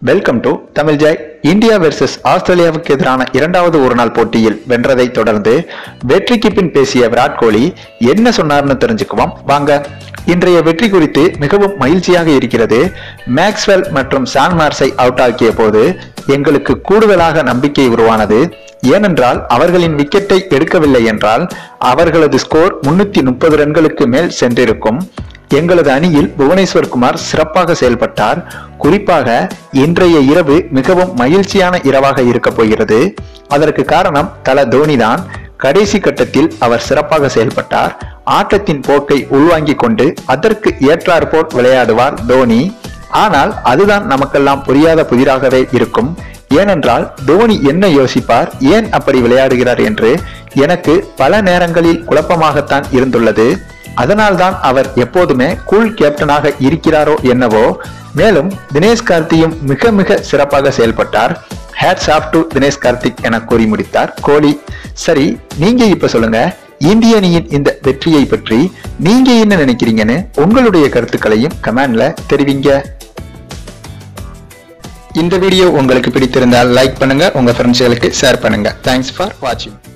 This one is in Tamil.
Welcome to Tamil joy. India versus ஆஸ்திரேலியாவுக்கு எதிரான இரண்டாவது ஒருநாள் போட்டியில் வென்றதை தொடர்ந்து வெற்றிக்கு பின் பேசிய விராட் கோலி என்ன சொன்னார்னு தெரிஞ்சுக்குவோம் வாங்க. இன்றைய வெற்றி குறித்து மிகவும் மகிழ்ச்சியாக இருக்கிறது. மேக்ஸ்வெல் மற்றும் சான் மார்ஸை அவுட் ஆக்கிய போது எங்களுக்கு கூடுதலாக நம்பிக்கை உருவானது. ஏனென்றால் அவர்களின் விக்கெட்டை எடுக்கவில்லை என்றால் அவர்களது ஸ்கோர் 330 ரன்களுக்கு மேல் சென்றிருக்கும். எங்களது அணியில் புவனேஸ்வர் குமார் சிறப்பாக செயல்பட்டார். குறிப்பாக இன்றைய இரவு மிகவும் மகிழ்ச்சியான இரவாக இருக்க போகிறது. அதற்கு காரணம் தல தோனி தான். கடைசி கட்டத்தில் அவர் சிறப்பாக செயல்பட்டார். ஆட்டத்தின் போக்கை உள்வாங்கிக் கொண்டு அதற்கு ஏற்றாற்போல் விளையாடுவார் தோனி. ஆனால் அதுதான் நமக்கெல்லாம் புரியாத புதிராகவே இருக்கும். ஏனென்றால் தோனி என்ன யோசிப்பார், ஏன் அப்படி விளையாடுகிறார் என்று எனக்கு பல நேரங்களில் குழப்பமாகத்தான் இருந்துள்ளது. அதனால்தான் அவர் எப்போதுமே கூல் கேப்டனாக இருக்கிறாரோ என்னவோ. மேலும் தினேஷ் கார்த்தியும் மிக மிக சிறப்பாக செயல்பட்டார். Hats off to Dinesh Karthik என கூறி முடித்தார் கோலி. சரி, நீங்க இப்ப சொல்லுங்க, இந்திய அணியின் இந்த வெற்றியை பற்றி நீங்க என்ன நினைக்கிறீங்கன்னு உங்களுடைய கருத்துக்களையும் கமெண்ட்ல தெரிவிங்க. இந்த வீடியோ உங்களுக்கு பிடித்திருந்தால் லைக் பண்ணுங்க, உங்க ஃப்ரெண்ட்ஸ்களுக்கு ஷேர் பண்ணுங்க. தேங்க்ஸ் ஃபார் வாட்சிங்.